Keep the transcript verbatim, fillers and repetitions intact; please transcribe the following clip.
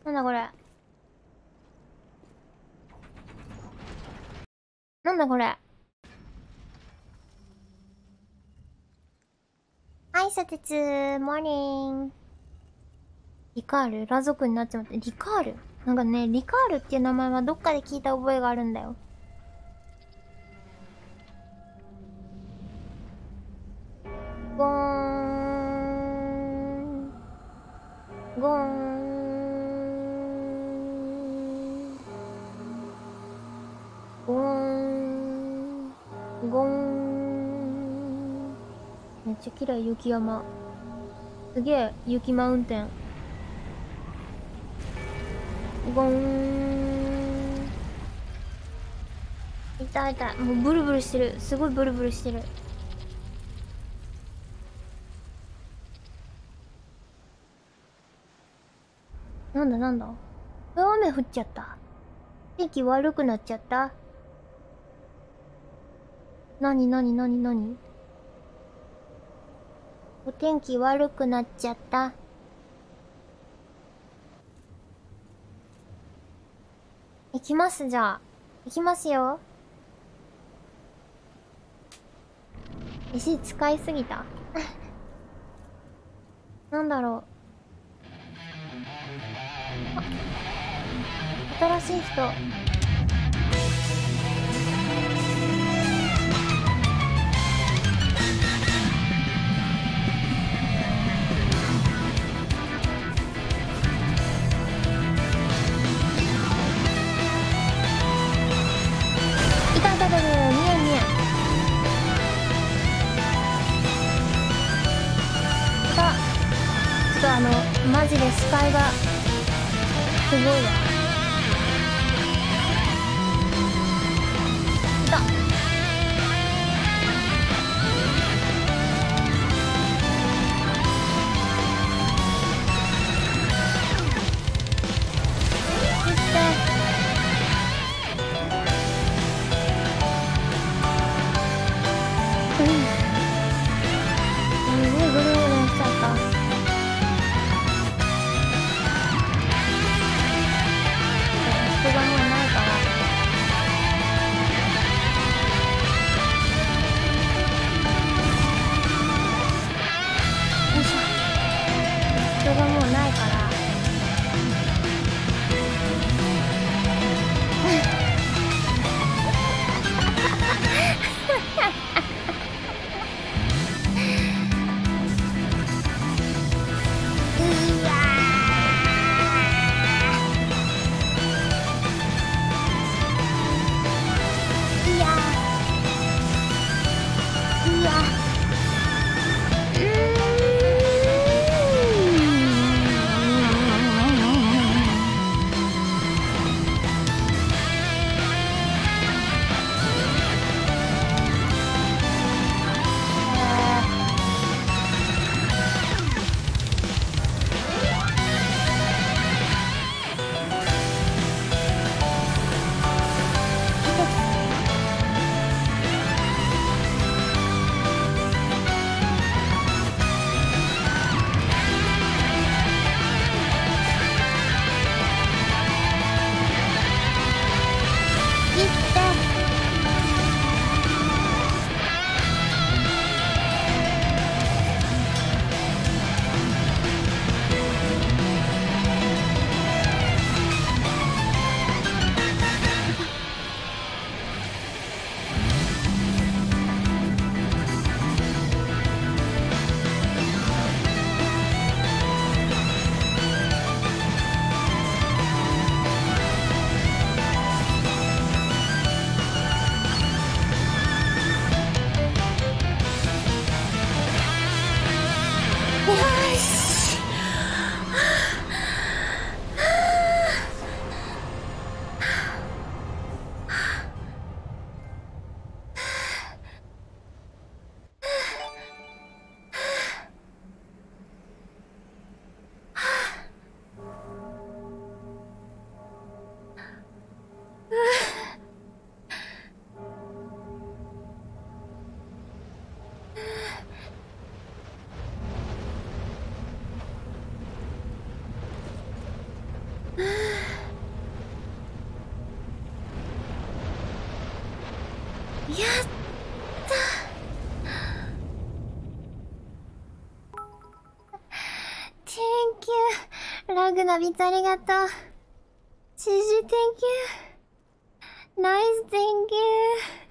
なんだこれ。なんだこれ。はい、さてつー、モーニング。リカール裸族になっちまって。リカールなんかね、リカールっていう名前はどっかで聞いた覚えがあるんだよ。ゴーン。ゴーン。ゴーン。ゴーン。めっちゃ綺麗、雪山。すげえ、雪マウンテン。ゴーン。痛い痛い。もうブルブルしてる。すごいブルブルしてる。なんだなんだ。雨降っちゃった。天気悪くなっちゃった。なになになになに。お天気悪くなっちゃった。行きますじゃあ。行きますよ。石使いすぎたなんだろう。新しい人。いたいたいたいた、見えん見えん。いた。ちょっとあの、マジで視界が、すごいわ。いた。 やった。 Thank you ラグナビッツありがとう。ジジ Thank you ナイス Thank you